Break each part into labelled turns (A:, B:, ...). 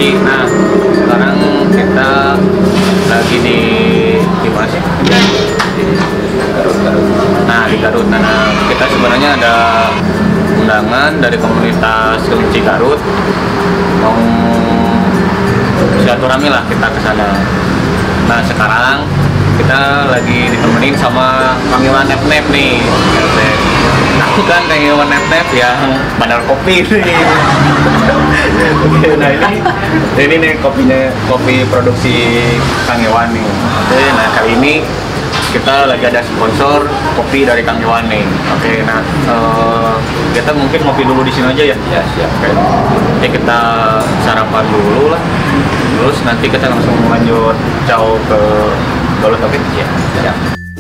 A: Kelinci. Nah, sekarang kita lagi di mana sih? Di Garut. Nah, di Garut. Nah, kita sebenarnya ada undangan dari komunitas Kelinci Garut, mau silaturahmi lah kita ke sana. Nah, sekarang kita lagi ditemenin sama Kang Iwan Nep-Nep nih. Aku kan Kang Iwan Nep-Nep yang bandar kopi nih. Oke, nah ini nih kopi produksi Kang Iwan nih. Oke, nah kali ini kita lagi ada sponsor kopi dari Kang Iwan nih. Oke, nah kita mungkin ngopi dulu di sini aja ya.
B: Ya, siap.
A: Oke. Jadi kita sarapan dulu lah. Terus nanti kita langsung lanjut jauh ke Garut. Oke?
B: Ya, siap.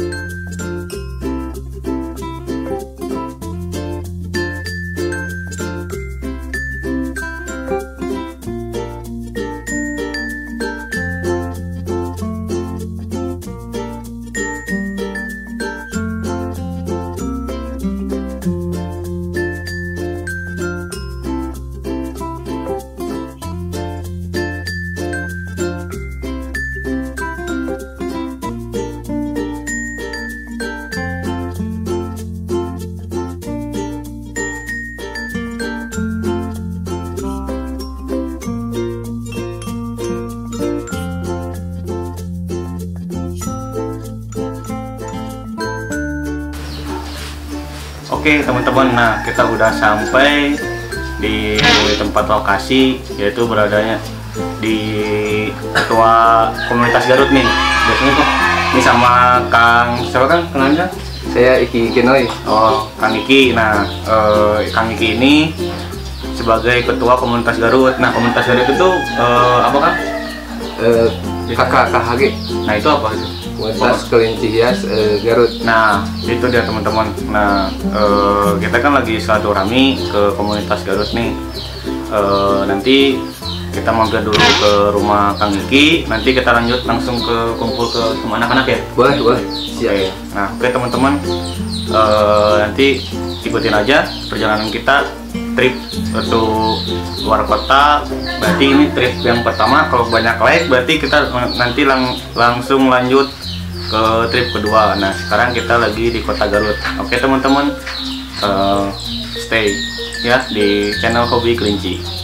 A: Oke teman-teman, nah kita udah sampai di tempat lokasi, yaitu beradanya di Ketua Komunitas Garut nih. Biasanya tuh ini sama Kang, siapa Kang? Kenalnya?
B: Saya Iki Kinoi.
A: Oh, Kang Iki. Nah, Kang Iki ini sebagai Ketua Komunitas Garut. Nah, Komunitas Garut itu apa Kang?
B: KKHG.
A: Nah, itu apa itu?
B: Komunitas Kelinci Hias Garut.
A: Nah, itu dia teman-teman. Nah, kita kan lagi silaturahmi ke komunitas Garut nih. Nanti kita mampir dulu ke rumah Kang Iki. Nanti kita lanjut langsung ke kumpul ke sama anak-anak ya.
B: Boleh. Siap.
A: Oke. Nah, oke teman-teman. Nanti ikutin aja perjalanan kita trip untuk luar kota. Berarti ini trip yang pertama. Kalau banyak like, berarti kita nanti langsung lanjut ke trip kedua. Nah, sekarang kita lagi di kota Garut. Oke teman-teman, stay ya di channel Hobi Kelinci.